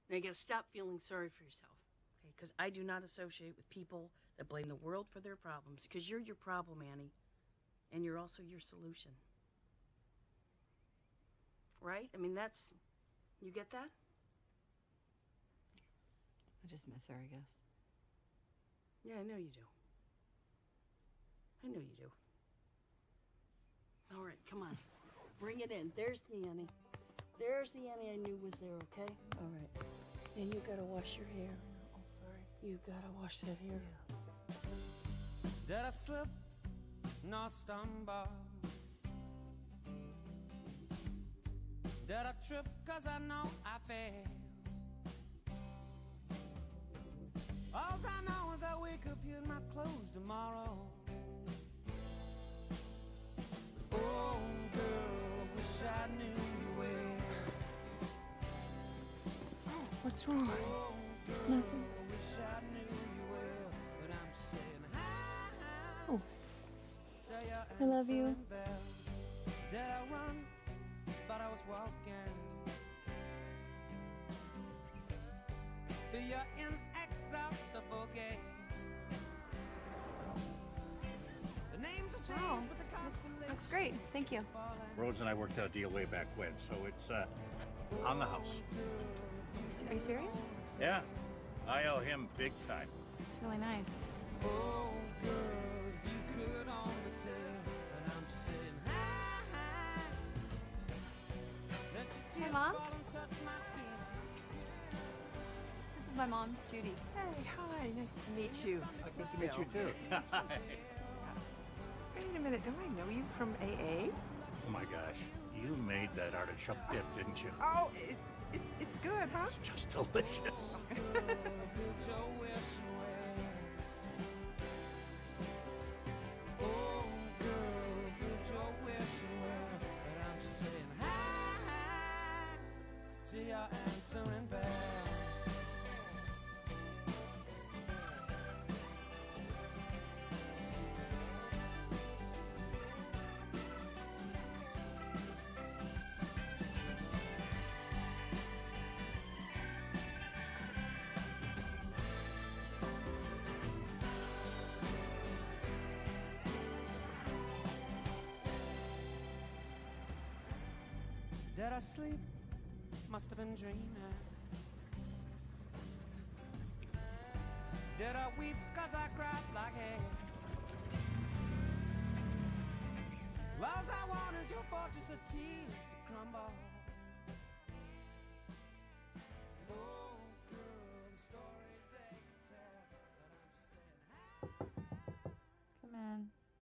Now you gotta stop feeling sorry for yourself, okay? Because I do not associate with people that blame the world for their problems, because you're your problem, Annie. And you're also your solution. Right? I mean, that's... You get that? I just miss her, I guess. Yeah, I know you do. I know you do. All right, come on. Bring it in. There's the Annie. There's the Annie I knew was there, okay? All right. And you gotta wash your hair. Oh, sorry. You gotta wash that hair. Yeah. Did I slip? No stumble. Did I trip? 'Cause I know I failed. All I know is I wake up here in my clothes tomorrow. Oh, girl, wish I knew you well. What's wrong? Oh, girl, Nothing. wish I knew you well. But I'm saying hi. Oh. I love you. Did I run? But I was walking through your inexhaustible gate. The names will change, but the constellations. That's great. Thank you. Rhodes and I worked out a deal way back when, so it's on the house. Are you serious? Yeah, I owe him big time. It's really nice. Oh, girl, if you could only tell that I'm just saying hi. Let your tears Mom. fall and touch my skin. This is my mom, Judy. Hey, hi, nice to meet you. Good to meet you too. Wait a minute, don't I know you from AA? Oh my gosh, you made that artichoke dip, didn't you? Oh, it's good, huh? It's just delicious. You're answering back. Did I sleep? Must have been dreaming. Did I weep 'cause I cried like hell? All I want is your fortress of tears to crumble.